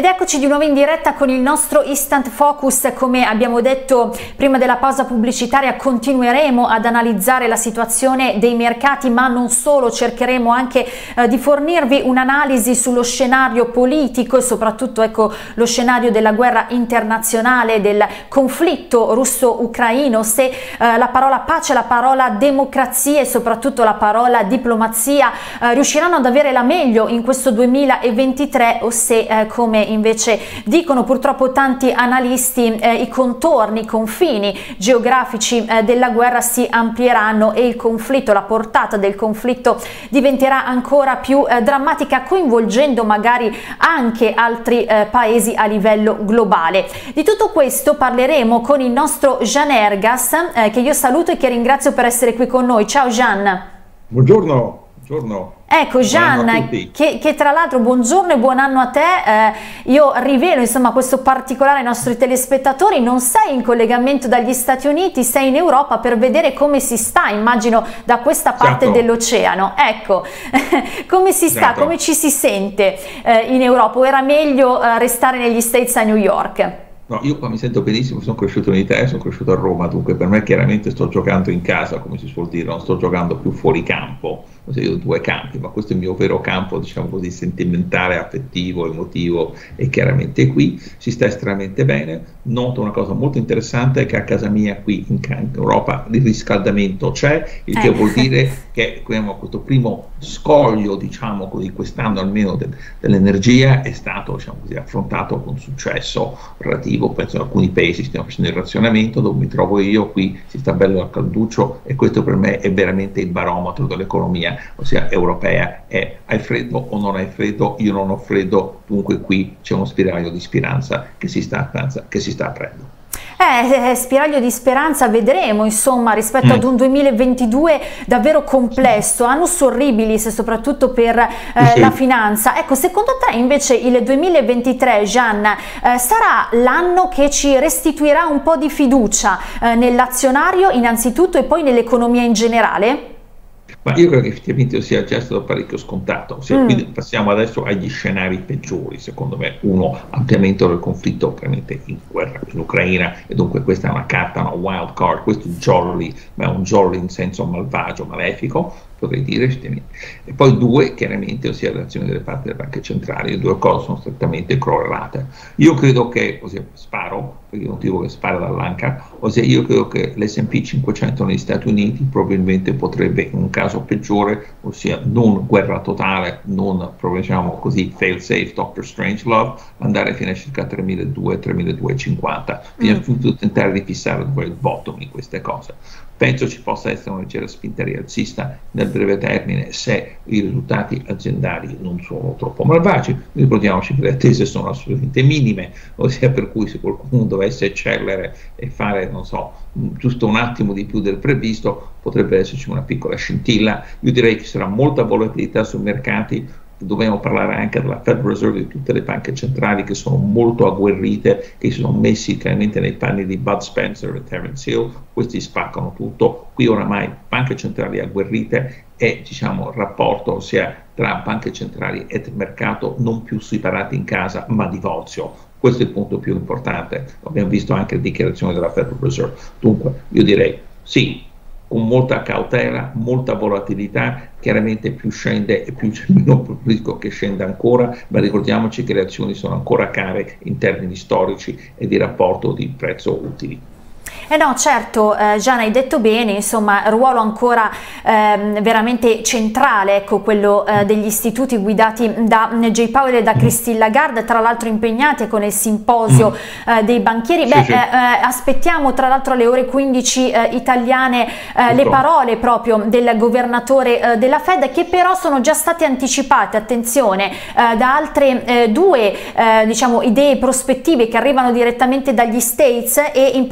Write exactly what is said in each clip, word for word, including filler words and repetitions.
Ed eccoci di nuovo in diretta con il nostro Instant Focus. Come abbiamo detto prima della pausa pubblicitaria, continueremo ad analizzare la situazione dei mercati, ma non solo, cercheremo anche eh, di fornirvi un'analisi sullo scenario politico e soprattutto ecco lo scenario della guerra internazionale, del conflitto russo-ucraino, se eh, la parola pace, la parola democrazia e soprattutto la parola diplomazia eh, riusciranno ad avere la meglio in questo duemilaventitré o se eh, come invece dicono purtroppo tanti analisti eh, i contorni, i confini geografici eh, della guerra si amplieranno e il conflitto, la portata del conflitto diventerà ancora più eh, drammatica, coinvolgendo magari anche altri eh, paesi a livello globale. Di tutto questo parleremo con il nostro Jean Ergas, eh, che io saluto e che ringrazio per essere qui con noi. Ciao Jean. Buongiorno. Buongiorno. Ecco Jean, che, che tra l'altro buongiorno e buon anno a te. Eh, io rivelo insomma questo particolare ai nostri telespettatori: non sei in collegamento dagli Stati Uniti, sei in Europa per vedere come si sta, immagino da questa parte Certo. dell'oceano. Ecco, come si sta, Certo. come ci si sente eh, in Europa, o era meglio eh, restare negli States a New York? No, io qua mi sento benissimo, sono cresciuto in Italia, sono cresciuto a Roma, dunque per me chiaramente sto giocando in casa, come si suol dire, non sto giocando più fuori campo. Io ho due campi, ma questo è il mio vero campo, diciamo così, sentimentale, affettivo, emotivo, e chiaramente qui si sta estremamente bene. Noto una cosa molto interessante, che a casa mia qui in, in Europa il riscaldamento c'è, il che eh. vuol dire che questo primo scoglio, diciamo così, quest'anno almeno del, dell'energia è stato, diciamo così, affrontato con successo relativo. Penso in alcuni paesi stiamo facendo il razionamento, dove mi trovo io, qui si sta bello al calduccio, e questo per me è veramente il barometro dell'economia, ossia europea. È hai freddo o non hai freddo? Io non ho freddo, dunque qui c'è uno spiraglio di speranza che si sta, che si sta aprendo. Eh, spiraglio di speranza, vedremo insomma rispetto mm. ad un duemilaventidue davvero complesso, annus horribilis soprattutto per eh, sì. la finanza. Ecco, secondo te invece il duemilaventitré, Jean, eh, sarà l'anno che ci restituirà un po' di fiducia eh, nell'azionario innanzitutto e poi nell'economia in generale? Ma io credo che effettivamente sia già stato parecchio scontato, ossia, mm. quindi passiamo adesso agli scenari peggiori. Secondo me, uno, ampliamento del conflitto chiaramente in guerra in Ucraina, e dunque questa è una carta, una wild card, questo è un jolly, ma è un jolly in senso malvagio, malefico, potrei dire. E poi due, chiaramente, ossia l'azione delle parti delle banche centrali. Le due cose sono strettamente correlate. Io credo che, ossia sparo, perché non dico che spara dall'anca, ossia io credo che l'S and P cinquecento negli Stati Uniti probabilmente potrebbe, in un caso peggiore, ossia non guerra totale, non, diciamo così, fail safe, doctor Strangelove, andare fino a circa tremiladuecento tremiladuecentocinquanta, fino mm. a tentare di fissare dove è il bottom in queste cose. Penso ci possa essere una leggera spinta rialzista nel breve termine se i risultati aziendali non sono troppo malvagi. Ricordiamoci che le attese sono assolutamente minime, ossia per cui se qualcuno dovesse eccellere e fare, non so, giusto un attimo di più del previsto, potrebbe esserci una piccola scintilla. Io direi che ci sarà molta volatilità sui mercati. Dobbiamo parlare anche della Federal Reserve, di tutte le banche centrali che sono molto agguerrite, che si sono messi chiaramente nei panni di Bud Spencer e Terence Hill. Questi spaccano tutto. Qui oramai banche centrali agguerrite e, diciamo, il rapporto sia tra banche centrali e mercato non più separati in casa ma divorzio. Questo è il punto più importante. Abbiamo visto anche le dichiarazioni della Federal Reserve. Dunque io direi sì, con molta cautela, molta volatilità. Chiaramente più scende e più c'è meno rischio che scenda ancora, ma ricordiamoci che le azioni sono ancora care in termini storici e di rapporto di prezzo utili. Eh no, certo, eh, Gian, hai detto bene, insomma, ruolo ancora eh, veramente centrale, ecco, quello eh, degli istituti guidati da Jay Powell e da Christine Lagarde, tra l'altro impegnati con il simposio eh, dei banchieri. Beh, sì, sì. Eh, aspettiamo tra l'altro alle ore quindici eh, italiane eh, le parole proprio del governatore eh, della Fed, che però sono già state anticipate, attenzione, eh, da altre eh, due eh, diciamo idee prospettive che arrivano direttamente dagli States, e in particolar modo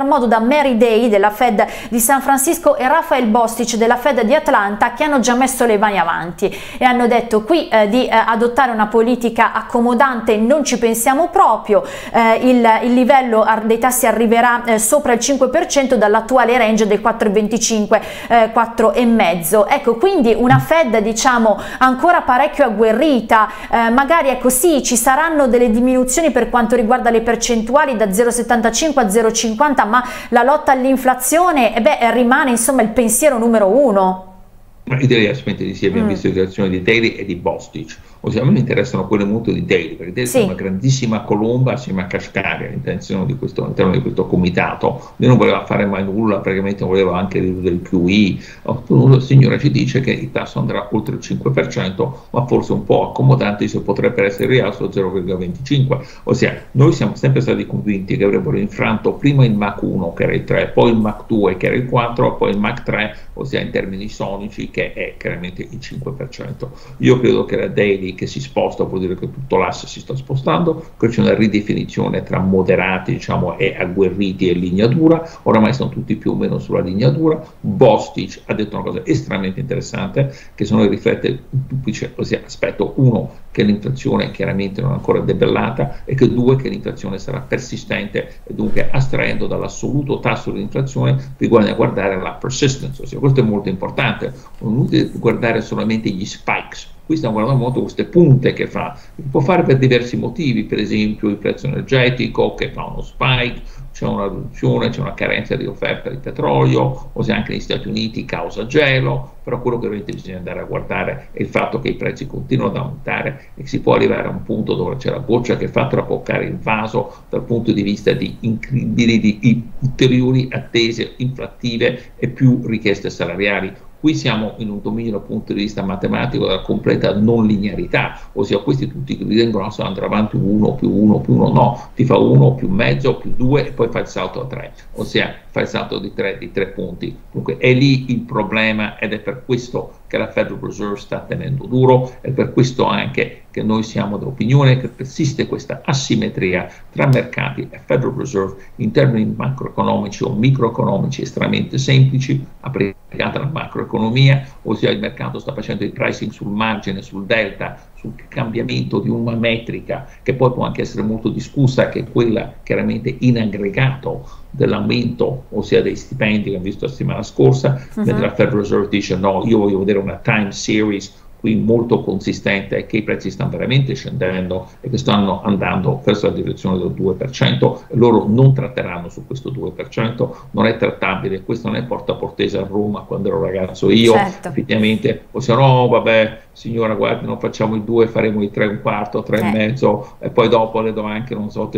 modo da Mary Day della Fed di San Francisco e Raphael Bostic della Fed di Atlanta, che hanno già messo le mani avanti e hanno detto qui eh, di eh, adottare una politica accomodante non ci pensiamo proprio, eh, il, il livello dei tassi arriverà eh, sopra il cinque per cento dall'attuale range del quattro virgola venticinque quattro virgola cinque. Ecco, quindi una Fed diciamo ancora parecchio agguerrita, eh, magari ecco sì, ci saranno delle diminuzioni per quanto riguarda le percentuali da zero virgola settantacinque a zero virgola cinquanta, ma la lotta all'inflazione eh beh, rimane insomma il pensiero numero uno. Io direi assolutamente di sì, abbiamo Mm. visto le dichiarazioni di Daly e di Bostic, ossia a me mi interessano quelle molto di Daly, perché Daly Sì. è una grandissima colomba assieme a Kashkari all'interno di questo, all'interno di questo comitato. Lui non voleva fare mai nulla, praticamente voleva anche ridurre il Q I. La signora ci dice che il tasso andrà oltre il cinque per cento, ma forse un po' accomodante se potrebbe essere rialzo a zero virgola venticinque, ossia noi siamo sempre stati convinti che avrebbero infranto prima il Mach uno che era il tre, poi il Mach due che era il quattro, poi il Mach tre, ossia in termini sonici, che è chiaramente il cinque per cento. Io credo che la Daly che si sposta vuol dire che tutto l'asse si sta spostando, che c'è una ridefinizione tra moderati diciamo e agguerriti e linea dura, oramai sono tutti più o meno sulla linea dura. Bostic ha detto una cosa estremamente interessante che se noi riflette il duplice, ossia aspetto uno che l'inflazione chiaramente non è ancora debellata e che due che l'inflazione sarà persistente e dunque astraendo dall'assoluto tasso di inflazione bisogna guardare la persistence, ossia questo è molto importante, non è inutile guardare solamente gli spikes. Qui stiamo guardando molto queste punte che fa, può fare per diversi motivi, per esempio il prezzo energetico che fa uno spike, c'è una riduzione, c'è una carenza di offerta di petrolio, o se anche negli Stati Uniti causa gelo, però quello che veramente bisogna andare a guardare è il fatto che i prezzi continuano ad aumentare e che si può arrivare a un punto dove c'è la goccia che fa traboccare il vaso dal punto di vista di incredibili, di ulteriori attese inflattive e più richieste salariali. Qui siamo in un dominio dal punto di vista matematico della completa non linearità, ossia questi tutti che ritengono che andrà avanti uno più uno più uno, no, ti fa uno più mezzo più due e poi fa il salto a tre, ossia fa il salto di tre, di tre punti. Dunque è lì il problema ed è per questo che la Federal Reserve sta tenendo duro, è per questo anche che noi siamo dell'opinione che persiste questa asimmetria tra mercati e Federal Reserve in termini macroeconomici o microeconomici estremamente semplici, applicata alla macroeconomia, ossia il mercato sta facendo il pricing sul margine, sul delta, sul cambiamento di una metrica che poi può anche essere molto discussa, che è quella chiaramente in aggregato dell'aumento, ossia dei stipendi che abbiamo visto la settimana scorsa, uh-huh. mentre la Federal Reserve dice no, io voglio vedere una time series qui molto consistente, che i prezzi stanno veramente scendendo e che stanno andando verso la direzione del due per cento e loro non tratteranno su questo due per cento, non è trattabile, questo non è porta portese a Roma quando ero ragazzo io, certo. Effettivamente, o se no vabbè signora guardi non facciamo il due, faremo il tre e un quarto, tre eh. e mezzo e poi dopo le do anche non so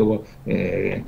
eh,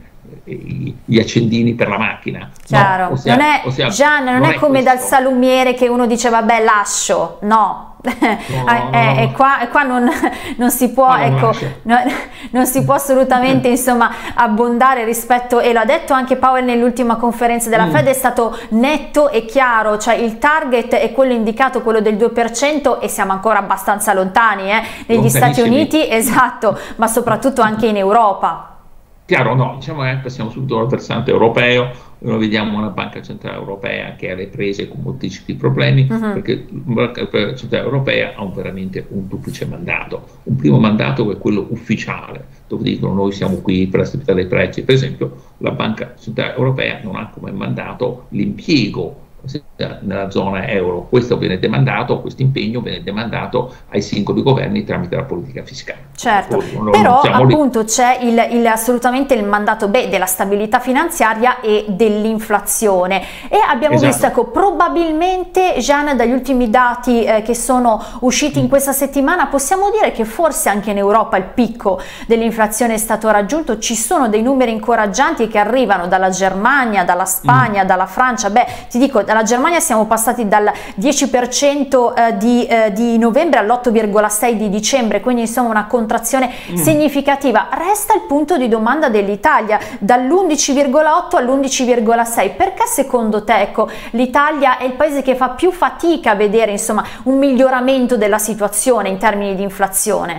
gli accendini per la macchina. Chiaro, no? ossia, non è, ossia, Gian, non, non è, è come questo. Dal salumiere che uno dice vabbè lascio, no. No, no, eh, no. E qua, e qua non, non si può, no, ecco, non, non si può assolutamente insomma abbondare rispetto, e l'ha detto anche Powell nell'ultima conferenza della mm. Fed, è stato netto e chiaro, cioè il target è quello indicato, quello del due per cento, e siamo ancora abbastanza lontani eh, negli Stati Uniti, esatto, ma soprattutto anche in Europa. Chiaro, no, diciamo che passiamo subito al versante europeo. Noi vediamo una banca centrale europea che ha le prese con moltissimi problemi, uh-huh. perché la banca centrale europea ha un, veramente un duplice mandato. Un primo mandato che è quello ufficiale, dove dicono noi siamo qui per la stabilità dei prezzi. Per esempio la banca centrale europea non ha come mandato l'impiego nella zona euro, questo viene demandato, questo impegno viene demandato ai singoli governi tramite la politica fiscale. Certo, non, però non appunto c'è il, il, assolutamente il mandato beh, della stabilità finanziaria e dell'inflazione, e abbiamo esatto. visto, ecco, probabilmente Gian, dagli ultimi dati eh, che sono usciti in questa settimana possiamo dire che forse anche in Europa il picco dell'inflazione è stato raggiunto. Ci sono dei numeri incoraggianti che arrivano dalla Germania, dalla Spagna, mm. dalla Francia. Beh, ti dico, dalla Germania siamo passati dal dieci per cento eh, di, eh, di novembre all'otto virgola sei di dicembre, quindi insomma una contrazione mm. significativa. Resta il punto di domanda dell'Italia, dall'undici virgola otto all'undici virgola sei. Perché secondo te, ecco, l'Italia è il paese che fa più fatica a vedere insomma un miglioramento della situazione in termini di inflazione?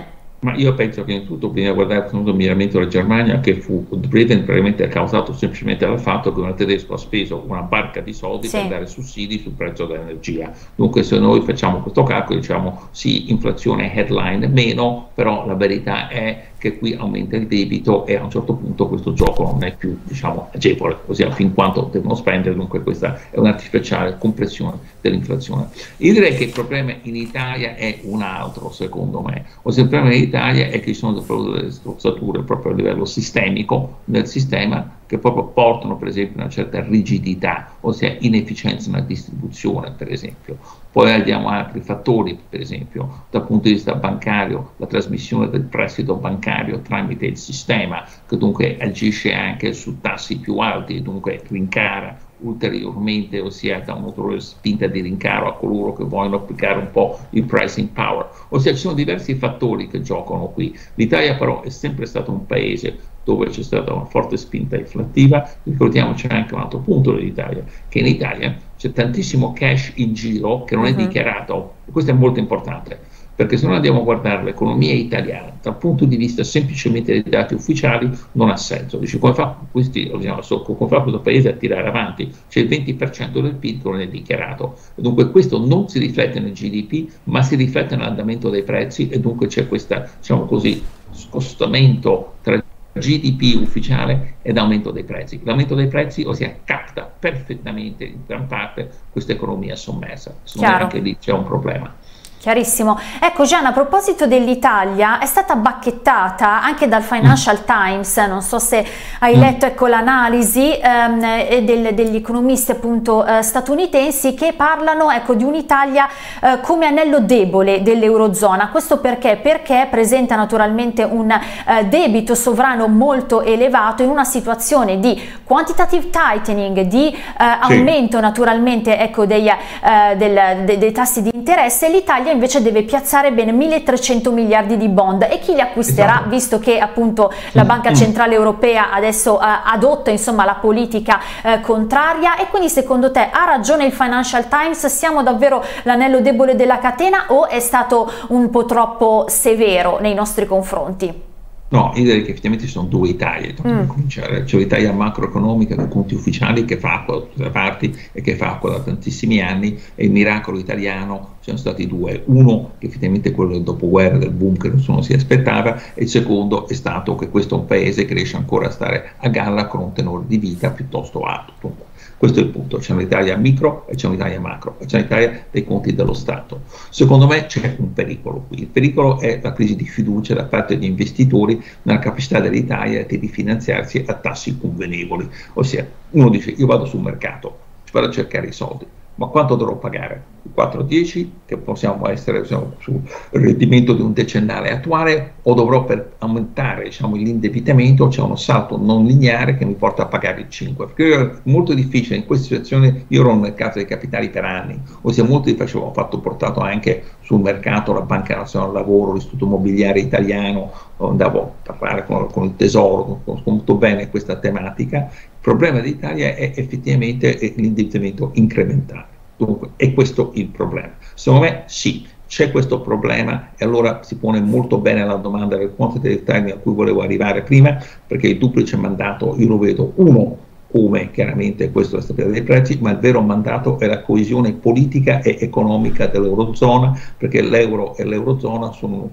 Ma io penso che innanzitutto bisogna guardare il miglioramento della Germania, che fu driven probabilmente causato semplicemente dal fatto che un tedesco ha speso una barca di soldi sì. per dare sussidi sul prezzo dell'energia. Dunque se noi facciamo questo calcolo diciamo sì, inflazione headline meno, però la verità è che qui aumenta il debito e a un certo punto questo gioco non è più diciamo agevole, ossia fin quanto devono spendere, dunque questa è un'artificiale compressione dell'inflazione. Io direi che il problema in Italia è un altro, secondo me, ossia il problema in Italia è che ci sono delle strozzature proprio a livello sistemico nel sistema che proprio portano per esempio una certa rigidità, ossia inefficienza nella distribuzione per esempio. Poi abbiamo altri fattori, per esempio dal punto di vista bancario, la trasmissione del prestito bancario tramite il sistema, che dunque agisce anche su tassi più alti e dunque rincara ulteriormente, ossia da un'ulteriore spinta di rincaro a coloro che vogliono applicare un po' il pricing power. Ossia ci sono diversi fattori che giocano qui. L'Italia però è sempre stato un paese dove c'è stata una forte spinta inflattiva. Ricordiamoci anche un altro punto dell'Italia, che in Italia c'è tantissimo cash in giro che non è uh-huh. dichiarato, e questo è molto importante, perché se noi andiamo a guardare l'economia italiana dal punto di vista semplicemente dei dati ufficiali non ha senso. Dice come fa, questi, come fa questo paese a tirare avanti? C'è il venti per cento del P I L che non è dichiarato, e dunque questo non si riflette nel G D P ma si riflette nell'andamento dei prezzi, e dunque c'è questo diciamo così scostamento tra G D P ufficiale ed aumento dei prezzi. L'aumento dei prezzi ossia capta perfettamente in gran parte questa economia sommersa. Secondo me anche lì c'è un problema. Chiarissimo. Ecco Gian, a proposito dell'Italia, è stata bacchettata anche dal Financial Times, non so se hai letto ecco, l'analisi ehm, del, degli economisti appunto eh, statunitensi che parlano ecco, di un'Italia eh, come anello debole dell'Eurozona. Questo perché? Perché presenta naturalmente un eh, debito sovrano molto elevato in una situazione di quantitative tightening, di eh, aumento sì. naturalmente ecco, dei, eh, del, de, dei tassi di interesse. L'Italia invece deve piazzare ben milletrecento miliardi di bond, e chi li acquisterà, esatto. visto che appunto la Banca Centrale Europea adesso eh, adotta insomma la politica eh, contraria. E quindi secondo te ha ragione il Financial Times? Siamo davvero l'anello debole della catena o è stato un po' troppo severo nei nostri confronti? No, io direi che effettivamente ci sono due Italie, mm. cominciare. C'è l'Italia macroeconomica con conti ufficiali che fa acqua da tutte le parti e che fa acqua da tantissimi anni, e il miracolo italiano sono stati due: uno che effettivamente è quello del dopoguerra, del boom che nessuno si aspettava, e il secondo è stato che questo è un paese che riesce ancora a stare a galla con un tenore di vita piuttosto alto. Questo è il punto: c'è un'Italia micro e c'è un'Italia macro, e c'è un'Italia dei conti dello Stato. Secondo me c'è un pericolo qui. Il pericolo è la crisi di fiducia da parte degli investitori nella capacità dell'Italia di rifinanziarsi a tassi convenevoli. Ossia, uno dice: io vado sul mercato, ci vado a cercare i soldi, ma quanto dovrò pagare? Il quattro dieci, che possiamo essere diciamo, sul rendimento di un decennale attuale, o dovrò per aumentare diciamo, l'indebitamento, c'è uno salto non lineare che mi porta a pagare il cinque? Perché è molto difficile in questa situazione. Io ero nel mercato dei capitali per anni, ossia molto difficile, ho fatto portato anche sul mercato la Banca Nazionale del Lavoro, l'Istituto Immobiliare Italiano, andavo a parlare con, con il Tesoro, conosco molto bene questa tematica. Il problema dell'Italia è effettivamente l'indebitamento incrementale. Dunque, è questo il problema. Secondo me sì, c'è questo problema, e allora si pone molto bene la domanda del quantitative tightening a cui volevo arrivare prima, perché il duplice mandato io lo vedo, uno, come chiaramente questo è la stabilità dei prezzi, ma il vero mandato è la coesione politica e economica dell'Eurozona, perché l'euro e l'Eurozona sono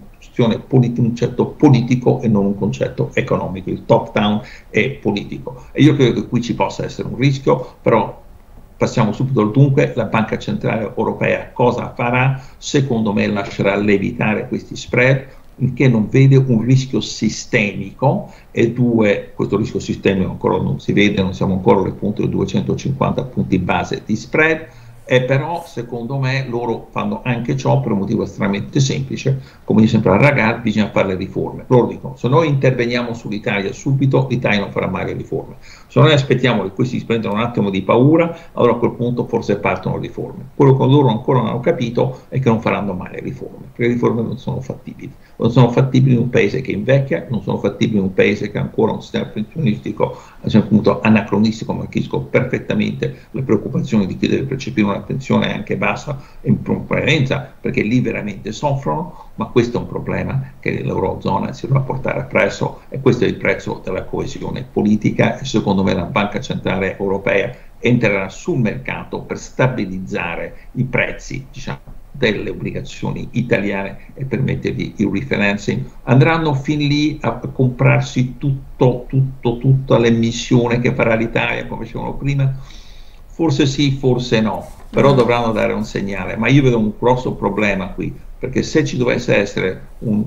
un concetto politico e non un concetto economico. Il top down è politico, e io credo che qui ci possa essere un rischio. Però passiamo subito al dunque: la Banca Centrale Europea cosa farà? Secondo me lascerà lievitare questi spread, il che non vede un rischio sistemico, e due, questo rischio sistemico ancora non si vede, non siamo ancora al punto dei duecentocinquanta punti base di spread. E però secondo me loro fanno anche ciò per un motivo estremamente semplice: come dice sempre a Lagarde, bisogna fare le riforme. Loro dicono: se noi interveniamo sull'Italia subito, l'Italia non farà mai le riforme. Se noi aspettiamo che questi si prendano un attimo di paura, allora a quel punto forse partono le riforme. Quello che loro ancora non hanno capito è che non faranno mai le riforme, perché le riforme non sono fattibili. non sono fattibili in un paese che invecchia, non sono fattibili in un paese che ha ancora un sistema pensionistico appunto anacronistico, ma capisco perfettamente le preoccupazioni di chi deve percepire una pensione anche bassa in prevalenza, perché lì veramente soffrono, ma questo è un problema che l'Eurozona si dovrà portare appresso e questo è il prezzo della coesione politica e secondo me la Banca Centrale Europea entrerà sul mercato per stabilizzare i prezzi, diciamo, delle obbligazioni italiane e permettergli il refinancing. Andranno fin lì a comprarsi tutto, tutto, tutta l'emissione che farà l'Italia, come dicevano prima? Forse sì, forse no, però dovranno dare un segnale. Ma io vedo un grosso problema qui, perché se ci dovesse essere un,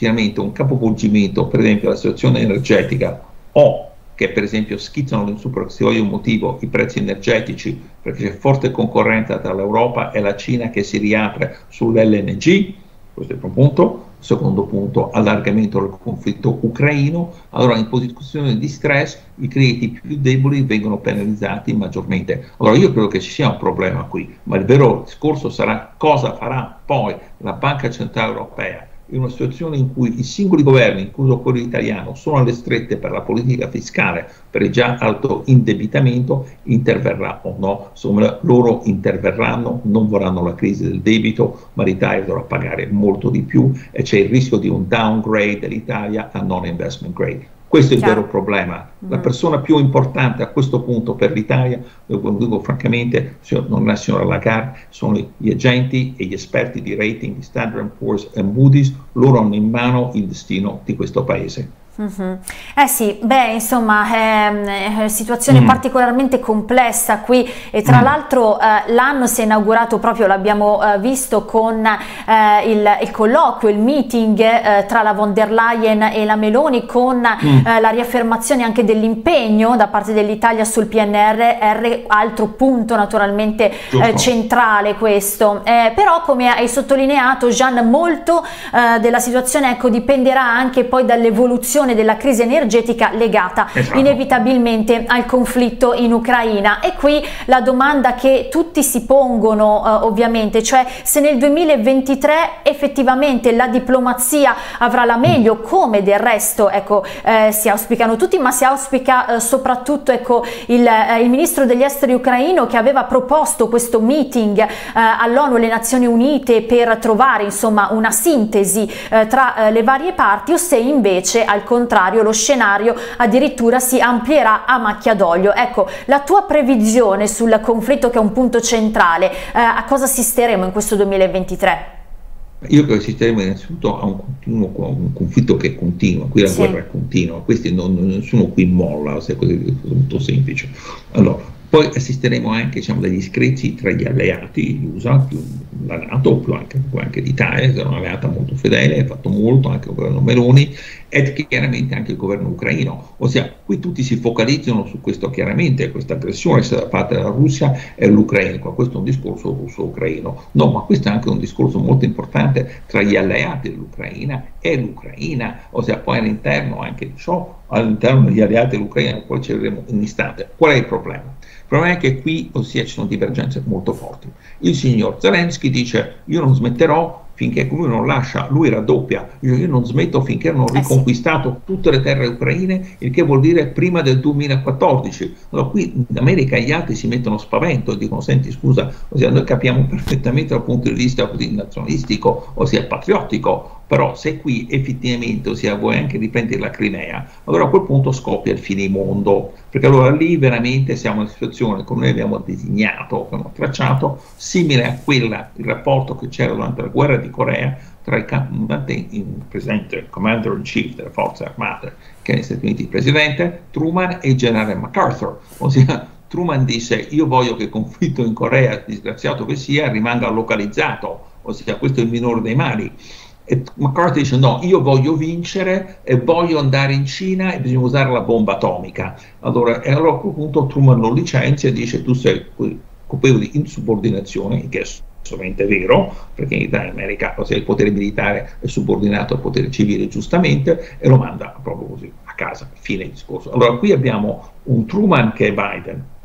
un capovolgimento, per esempio la situazione energetica, o che per esempio schizzano in su per un motivo i prezzi energetici, perché c'è forte concorrenza tra l'Europa e la Cina che si riapre sull'L N G, questo è il primo punto. Secondo punto, allargamento del conflitto ucraino. Allora in posizioni di stress i crediti più deboli vengono penalizzati maggiormente. Allora io credo che ci sia un problema qui, ma il vero discorso sarà cosa farà poi la Banca Centrale Europea in una situazione in cui i singoli governi, incluso quello italiano, sono alle strette per la politica fiscale, per il già alto indebitamento, interverrà o no. Insomma, loro interverranno, non vorranno la crisi del debito, ma l'Italia dovrà pagare molto di più e c'è il rischio di un downgrade dell'Italia a non investment grade. Questo è il vero problema. La persona più importante a questo punto per l'Italia, lo dico francamente, non è la signora Lagarde, sono gli agenti e gli esperti di rating di Standard and Poor's e Moody's. Loro hanno in mano il destino di questo paese. Mm-hmm. Eh sì, beh, insomma, è, è situazione mm. particolarmente complessa qui e tra mm. l'altro eh, l'anno si è inaugurato proprio, l'abbiamo eh, visto con eh, il, il colloquio, il meeting eh, tra la von der Leyen e la Meloni con mm. eh, la riaffermazione anche dell'impegno da parte dell'Italia sul P N R R, altro punto naturalmente eh, centrale questo, eh, però come hai sottolineato Gian, molto eh, della situazione ecco, dipenderà anche poi dall'evoluzione della crisi energetica legata esatto. inevitabilmente al conflitto in Ucraina. E qui la domanda che tutti si pongono eh, ovviamente, cioè se nel duemilaventitré effettivamente la diplomazia avrà la meglio, come del resto ecco eh, si auspicano tutti, ma si auspica eh, soprattutto ecco il, eh, il ministro degli esteri ucraino che aveva proposto questo meeting eh, all'ONU e alle Nazioni Unite per trovare insomma una sintesi eh, tra eh, le varie parti, o se invece al contrario lo scenario addirittura si amplierà a macchia d'olio. Ecco, la tua previsione sul conflitto, che è un punto centrale, eh, a cosa assisteremo in questo duemilaventitré? Io credo che assisteremo innanzitutto a un, continuo, un conflitto che continua, qui la sì. guerra è continua, questi non, nessuno qui molla, se è così, molto semplice. Allora, poi assisteremo anche diciamo, degli screzi tra gli alleati, gli U S A, più la NATO, più anche, più anche l'Italia, che è un'alleata molto fedele, ha fatto molto anche il governo Meloni, e chiaramente anche il governo ucraino. Ossia, qui tutti si focalizzano su questo chiaramente, questa aggressione sia da parte della Russia e l'Ucraina. Questo è un discorso russo-ucraino. No, ma questo è anche un discorso molto importante tra gli alleati dell'Ucraina e l'Ucraina, ossia poi all'interno anche di ciò, all'interno degli alleati dell'Ucraina, poi ci vedremo in un istante. Qual è il problema? Il problema è che qui, ossia, ci sono divergenze molto forti. Il signor Zelensky dice: io non smetterò finché lui non lascia, lui raddoppia, io, io non smetto finché non ho riconquistato eh sì. tutte le terre ucraine, il che vuol dire prima del duemilaquattordici. Allora qui in America gli altri si mettono spavento e dicono: senti scusa, ossia, noi capiamo perfettamente dal punto di vista così nazionalistico, ossia patriottico, però se qui effettivamente, ossia, vuoi anche riprendere la Crimea, allora a quel punto scoppia il finimondo, perché allora lì veramente siamo in una situazione come noi abbiamo disegnato, abbiamo tracciato, simile a quella, il rapporto che c'era durante la guerra di Corea tra il, il presidente, il commander in chief delle forze armate, che negli Stati Uniti il presidente Truman, e il generale MacArthur. Ossia, Truman disse: io voglio che il conflitto in Corea, disgraziato che sia, rimanga localizzato, ossia questo è il minore dei mali. E MacArthur dice: no, io voglio vincere e voglio andare in Cina e bisogna usare la bomba atomica. Allora, e allora a quel punto Truman lo licenzia e dice: tu sei colpevole di insubordinazione, che è assolutamente vero, perché in America il potere militare è subordinato al potere civile giustamente, e lo manda proprio così a casa, fine discorso. Allora qui abbiamo un Truman che è Biden,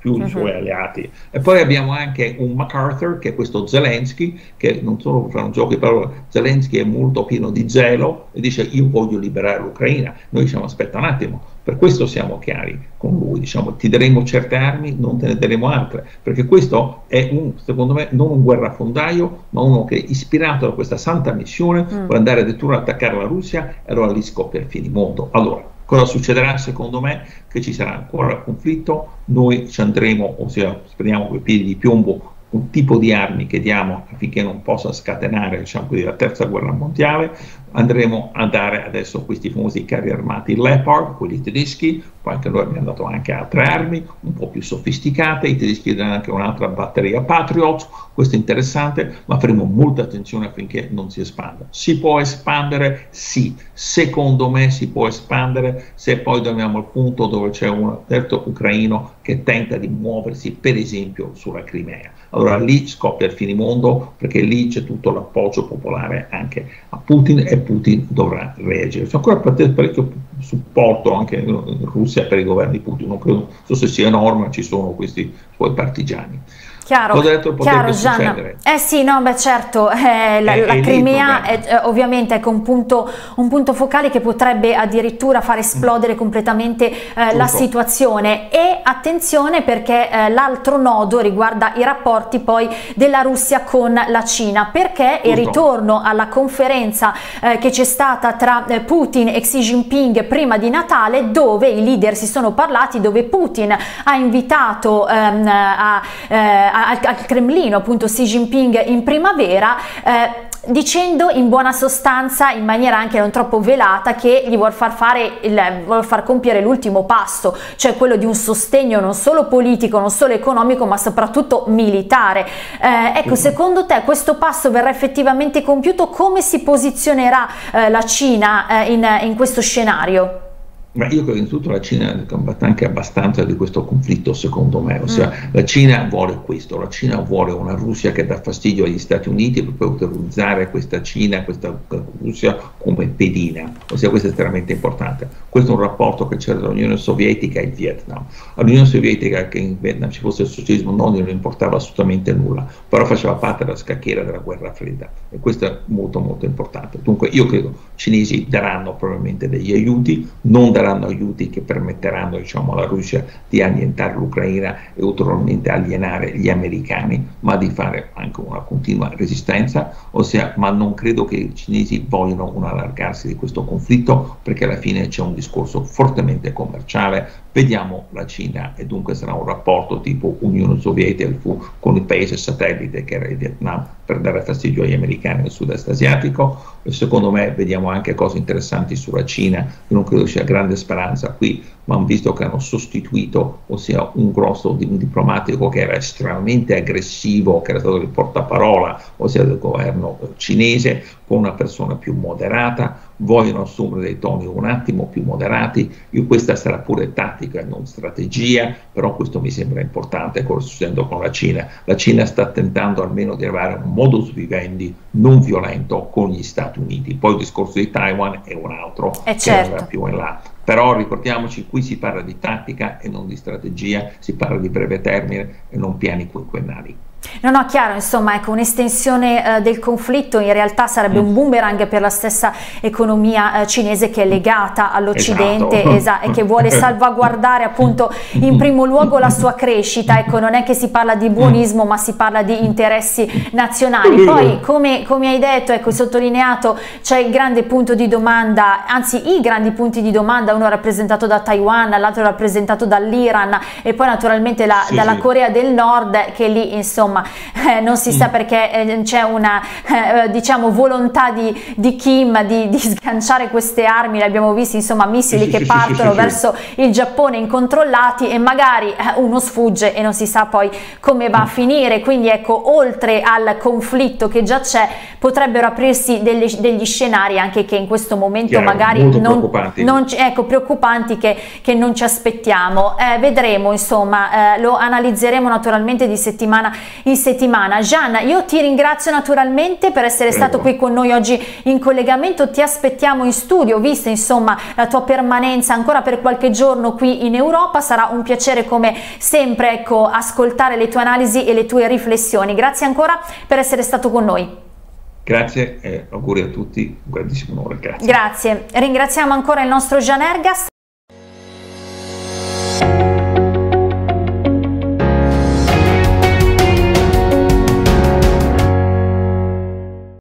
più i suoi alleati. E poi abbiamo anche un MacArthur, che è questo Zelensky, che non solo fa un gioco di parole, Zelensky è molto pieno di zelo e dice io voglio liberare l'Ucraina. Noi diciamo aspetta un attimo, per questo siamo chiari con lui, diciamo ti daremo certe armi, non te ne daremo altre, perché questo è un, secondo me, non un guerrafondaio, ma uno che ispirato da questa santa missione mm. vuole andare addirittura ad attaccare la Russia, e allora lì scoppia il finimondo. Allora, cosa succederà? Secondo me che ci sarà ancora il conflitto, noi ci andremo, ossia speriamo con i piedi di piombo, un tipo di armi che diamo affinché non possa scatenare, diciamo così, la terza guerra mondiale. Andremo a dare adesso questi famosi carri armati Leopard, quelli tedeschi, poi anche noi abbiamo dato anche altre armi un po' più sofisticate, i tedeschi danno anche un'altra batteria Patriot, questo è interessante, ma faremo molta attenzione affinché non si espanda. Si può espandere? Sì, secondo me si può espandere se poi dobbiamo al punto dove c'è un terzo ucraino che tenta di muoversi, per esempio, sulla Crimea. Allora lì scoppia il finimondo, perché lì c'è tutto l'appoggio popolare anche a Putin e Putin dovrà reagire. C'è ancora parecchio supporto anche in Russia per i governi di Putin, non credo so se sia enorme, ma ci sono questi suoi partigiani. Chiaro, chiaro Gian. Eh sì, no, beh certo, eh, la, è, la è Crimea è, eh, ovviamente ecco, un, punto, un punto focale che potrebbe addirittura far esplodere mm. completamente eh, la situazione. E attenzione perché eh, l'altro nodo riguarda i rapporti poi della Russia con la Cina, perché il ritorno alla conferenza eh, che c'è stata tra eh, Putin e Xi Jinping prima di Natale, dove i leader si sono parlati, dove Putin ha invitato ehm, a eh, al, al Cremlino appunto Xi Jinping in primavera, eh, dicendo in buona sostanza, in maniera anche non troppo velata, che gli vuol far fare il, vuol far compiere l'ultimo passo, cioè quello di un sostegno non solo politico, non solo economico, ma soprattutto militare. Eh, ecco, secondo te questo passo verrà effettivamente compiuto? Come si posizionerà eh, la Cina eh, in, in questo scenario? Ma io credo innanzitutto la Cina combatte anche abbastanza di questo conflitto, secondo me, ossia mm. la Cina vuole questo, la Cina vuole una Russia che dà fastidio agli Stati Uniti per poter utilizzare questa Cina, questa Russia come pedina, ossia questo è estremamente importante. Questo è un rapporto che c'era tra l'Unione Sovietica e il Vietnam. All'Unione Sovietica, che in Vietnam ci fosse il socialismo non gli importava assolutamente nulla, però faceva parte della scacchiera della guerra fredda, e questo è molto molto importante. Dunque io credo i cinesi daranno probabilmente degli aiuti, non daranno aiuti che permetteranno, diciamo, alla Russia di annientare l'Ucraina e ulteriormente alienare gli americani, ma di fare anche una continua resistenza, ossia, ma non credo che i cinesi vogliano un allargarsi di questo conflitto, perché alla fine c'è un discorso fortemente commerciale. Vediamo la Cina, e dunque sarà un rapporto tipo Unione Sovietica con il paese satellite che era il Vietnam, per dare fastidio agli americani nel sud-est asiatico. E secondo me vediamo anche cose interessanti sulla Cina, che non credo sia grande speranza qui, ma hanno visto che hanno sostituito, ossia un grosso un diplomatico che era estremamente aggressivo, che era stato il portaparola, ossia del governo cinese, con una persona più moderata. Vogliono assumere dei toni un attimo più moderati. Io, questa sarà pure tattica e non strategia, però questo mi sembra importante, cosa sta succedendo con la Cina. La Cina sta tentando almeno di avere un modus vivendi non violento con gli Stati Uniti. Poi il discorso di Taiwan è un altro, è che certo. era più in là. Però ricordiamoci, qui si parla di tattica e non di strategia, si parla di breve termine e non piani quinquennali. No, no, chiaro, insomma, ecco, un'estensione eh, del conflitto in realtà sarebbe mm. un boomerang per la stessa economia eh, cinese, che è legata all'Occidente, esatto, e che vuole salvaguardare appunto in primo luogo la sua crescita. Ecco, non è che si parla di buonismo, ma si parla di interessi nazionali. Poi, come, come hai detto, ecco, sottolineato, c'è il grande punto di domanda, anzi i grandi punti di domanda, uno rappresentato da Taiwan, l'altro rappresentato dall'Iran, e poi naturalmente la, sì, dalla sì. Corea del Nord, che lì insomma Eh, non si mm. sa perché eh, c'è una eh, diciamo volontà di, di Kim di, di sganciare queste armi, l'abbiamo visto, insomma, missili sì, che sì, partono sì, sì, verso sì. il Giappone incontrollati, e magari eh, uno sfugge e non si sa poi come va mm. a finire. Quindi ecco, oltre al conflitto che già c'è, potrebbero aprirsi delle, degli scenari anche che in questo momento Chiaro, magari non, preoccupanti, non, ecco, preoccupanti che, che non ci aspettiamo. Eh, vedremo, insomma, eh, lo analizzeremo naturalmente di settimana in settimana. Gian, io ti ringrazio naturalmente per essere Prego. stato qui con noi oggi in collegamento, ti aspettiamo in studio, vista insomma la tua permanenza ancora per qualche giorno qui in Europa. Sarà un piacere come sempre, ecco, ascoltare le tue analisi e le tue riflessioni. Grazie ancora per essere stato con noi. Grazie e auguri a tutti, un grandissimo onore. Grazie. Grazie. Ringraziamo ancora il nostro Gian Ergas.